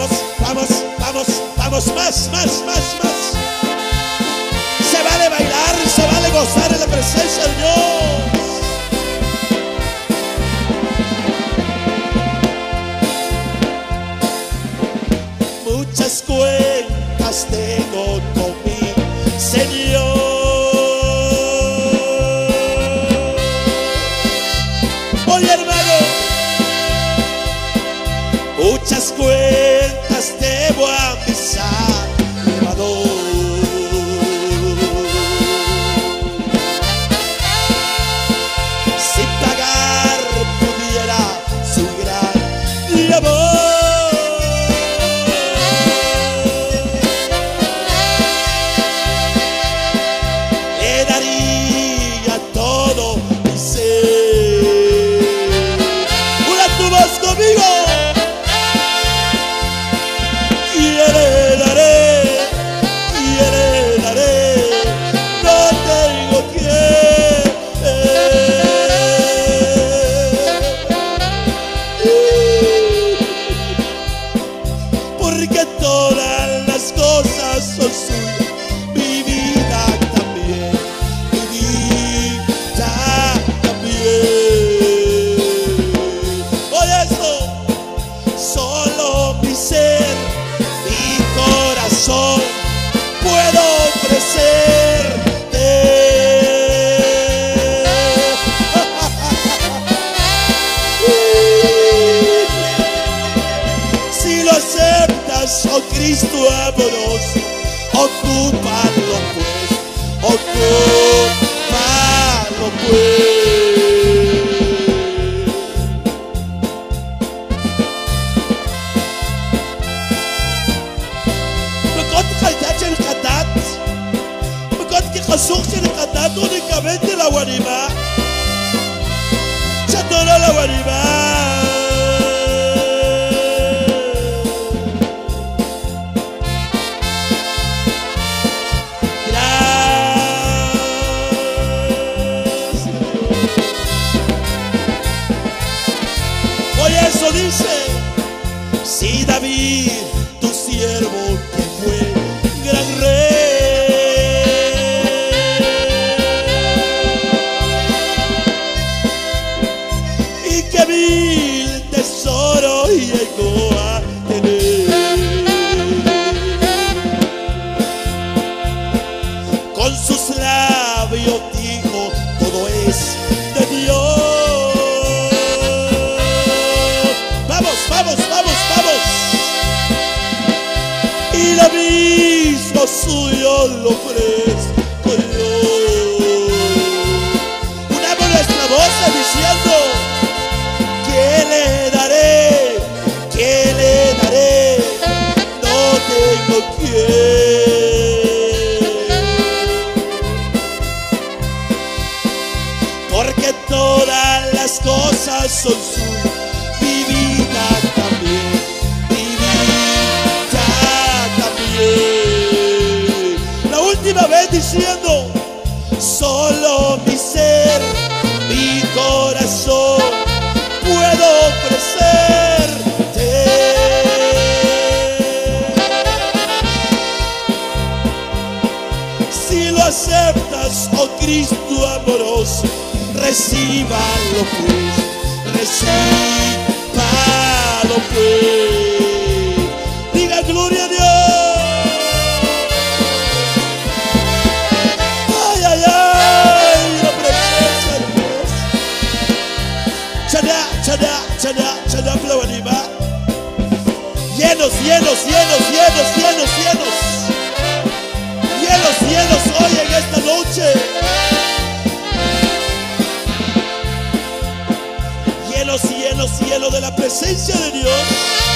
vamos, vamos, vamos, vamos, más, más, más, más. Se vale bailar, se vale gozar en la presencia de Dios. Muchas cuentas tengo con mi Señor. Oye, hermano, muchas cuentas debo a mi Salvador. Si pagar pudiera su gran amor, le daría todo mi ser. Una tu voz conmigo. Y heredaré, no tengo quien. Porque todas las cosas son suyas, mi vida también, mi vida también. Oye eso, solo mi ser, mi corazón puedo ofrecerte. Si lo aceptas, oh Cristo amoroso, ocúpalo pues, ocúpalo pues. Jesús en el cantato únicamente la guarima. Chatona la guarima. Gracias. Oye, eso dice, si David, tu siervo, que fue gran rey, mil tesoros llegó a tener, con sus labios dijo, todo es de Dios. Vamos, vamos, vamos, vamos. Y lo mismo suyo lo ofrezco yo. Unamos nuestra voz diciendo, ¿qué le daré? ¿Qué le daré? No tengo quien. Porque todas las cosas son suyas, mi vida también, mi vida también. La última vez diciendo, solo mi ser, mi corazón puedo ofrecerte. Si lo aceptas, oh Cristo amoroso, recíbalo pues, recíbalo pues. Diga gloria a Dios. Ay, ay, ay, la presencia de Dios. Chada, chada, chada, chada, plawanima. Llenos, llenos, llenos, llenos, llenos, llenos. Llenos, llenos hoy en esta noche. Llenos, llenos, llenos de la presencia de Dios.